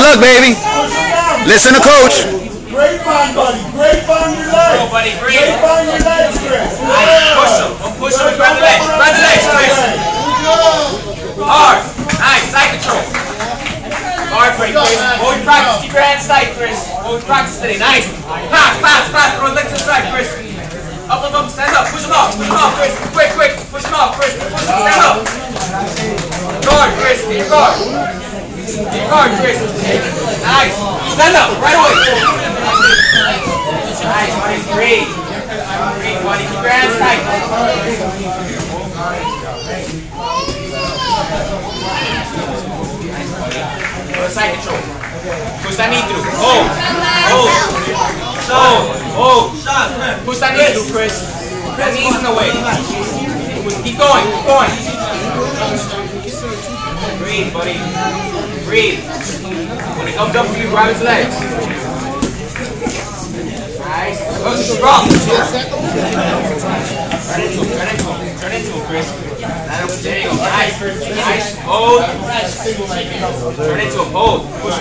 luck, baby. Listen to coach. Grapevine, buddy. Grapevine your legs. Go, buddy. Breathe. Grapevine your legs, Chris. Push him. Push him and grab the legs. Grab the legs, Chris. Hard. Nice. Side control. Hard, Chris. Always practice. Keep your hands tight, Chris. Always practice today. Nice. Pass. Throw the legs to the side, Chris. Up. Stand up. Push him off, Chris. Quick. Push him off, Chris. Stand up. Guard, Chris. Get your guard. Chris. Nice. Stand up. Right away. Nice, buddy. Breathe, buddy. Keep your hands tight. Go to side control. Push that knee through. Hold. Push that knee through, Chris. That knee's in the way. Keep going. Breathe, buddy. Breathe. When it comes up for you, grab his legs. Nice. Go strong. Turn into him, Chris. There you go. Nice. Hold. Turn into him. Hold. Push.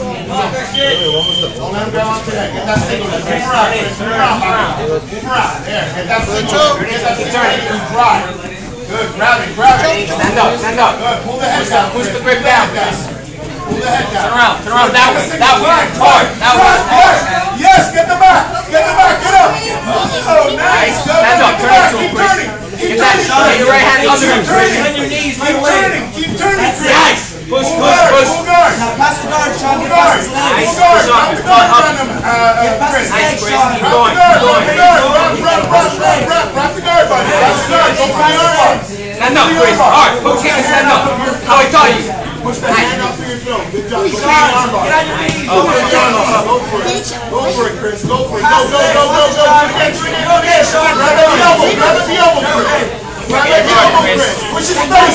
Don't let him go on today. Get that single. Move around. There. Get that single. Drive. Good. Grab it. Stand up. Good. Pull the head down. Push the grip down, Chris. Pull the head down. Turn around. That way. Hard. That way. Yes. Get the back. Get up. Oh, nice. Stand up. Turn into him, Chris. Get your right hand under him, Chris. Keep turning. Nice. Push. Pull guard. Pass the guard, Sean. Pull guard. Nice. Push on him. Chris. Nice, Chris. Keep Rock going. the guard, buddy. Rock the guard. Go for the arm. Stand up, Chris. Hard. Push him and stand up. How I taught you. Push the hand up to your throat. Good job. Go for the arm bar. Go for it, Chris. Go for it. Go. Grab the elbow, Chris. Push his face.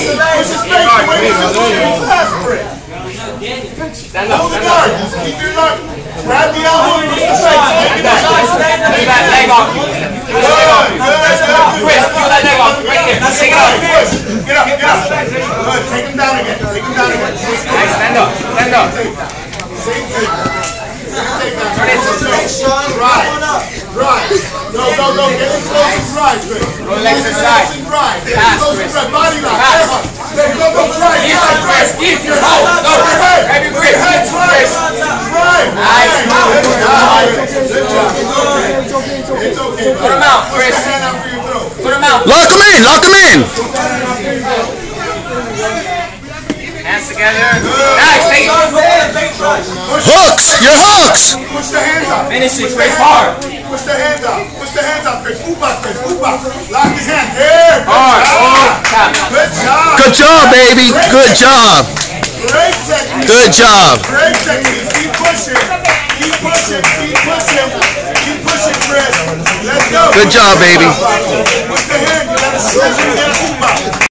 Stand up. Hold the guard. Keep your guard. Grab the elbow and push the face. Take that leg off you. Chris, pull that leg off. Right there. Take it off. Get up. Good. Take him down again. Nice. Stand up. Same take. Turn into him. Drive. No. Get in close and drive, Chris. Roll the legs to the side. Pass, Chris. Body lock. Pass. Go, try. Keep your hold. Go. Grab your grip. Chris. Drive. Nice. Good job. It's okay. Put him out, Chris. Put your hand out for your throat. Put him out. Lock him in. Hands together. Nice. Take it. Hooks. Your hooks. Push the hands up. Finish it, Chris. Hard. Push the hands up, Chris. Upa. Lock his hands. Here. Hard. Tap. Good job. Good job, baby. Good job. Great technique. Good job. Great technique. Keep pushing. Keep pushing, Chris. Let's go. Good job, baby. Push the hand. You gotta switch it.